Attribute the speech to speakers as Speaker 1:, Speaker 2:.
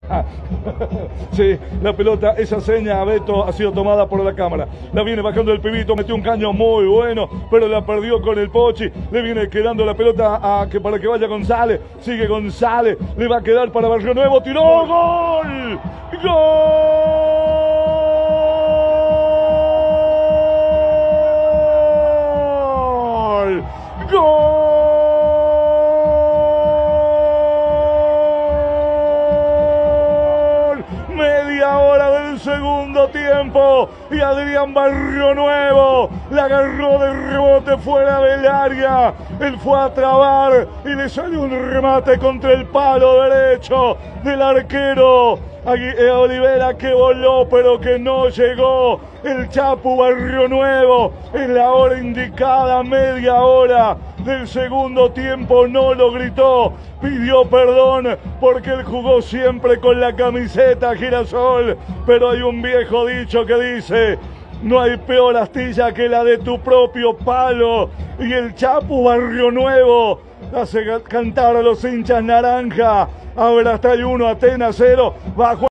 Speaker 1: Sí, la pelota, esa seña, Beto, ha sido tomada por la cámara. La viene bajando el pibito, metió un caño muy bueno, pero la perdió con el Pochi. Le viene quedando la pelota para que vaya González. Sigue González, le va a quedar para Barrio Nuevo. ¡Tiró! ¡Gol! ¡Gol! ¡Gol! Media hora del segundo tiempo y Adrián Barrio Nuevo la agarró de rebote fuera del área. Él fue a trabar y le salió un remate contra el palo derecho del arquero Olivera, que voló pero que no llegó. El Chapu Barrio Nuevo en la hora indicada, media hora del segundo tiempo, no lo gritó, pidió perdón porque él jugó siempre con la camiseta Girasol, pero hay un viejo dicho que dice: no hay peor astilla que la de tu propio palo. Y el Chapu Barrio Nuevo hace cantar a los hinchas naranja. Ahora está el 1, Atenas 0, bajo